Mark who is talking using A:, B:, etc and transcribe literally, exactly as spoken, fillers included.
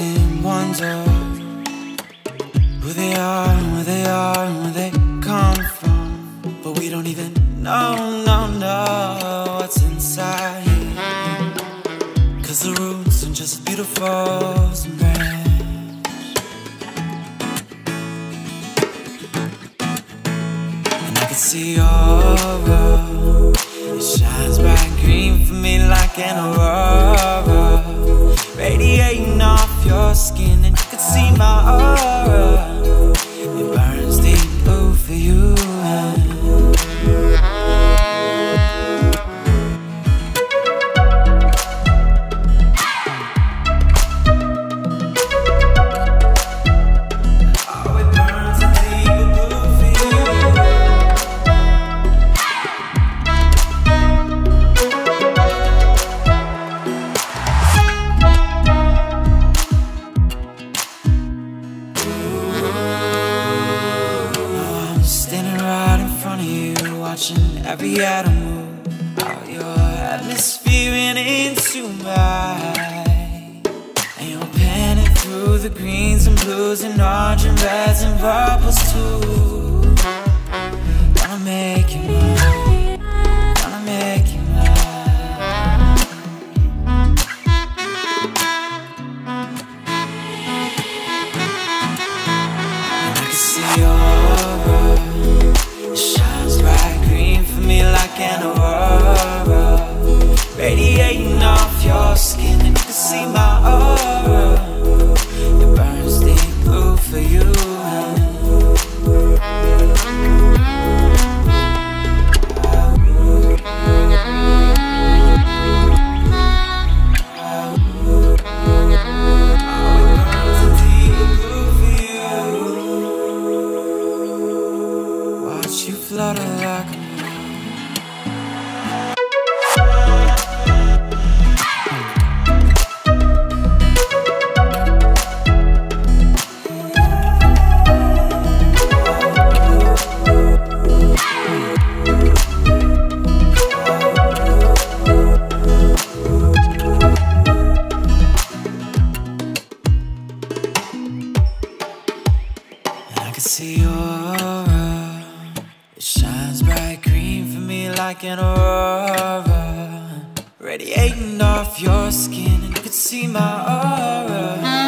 A: often wonder who they are, where they are, and where they come from. But we don't even know, no, no, what's inside. Cause the roots are just as beautiful as the branch. And I can see your aura. It shines bright green for me like an aurora, radiating off your skin, and you can see my aura. It burns deep blue for you. Watching every atom move out your atmosphere and into mine. And you're panning through the greens and blues and orange and reds and purples too. Gonna make you mine, gonna make you mine. And I can see your aura. It shines bright green for me like an aurora, radiating off your skin, and you can see my aura. It burns deep blue for you. You flutter like a and I can see your aura. It shines bright green for me like an aurora, radiating off your skin, and you can see my aura.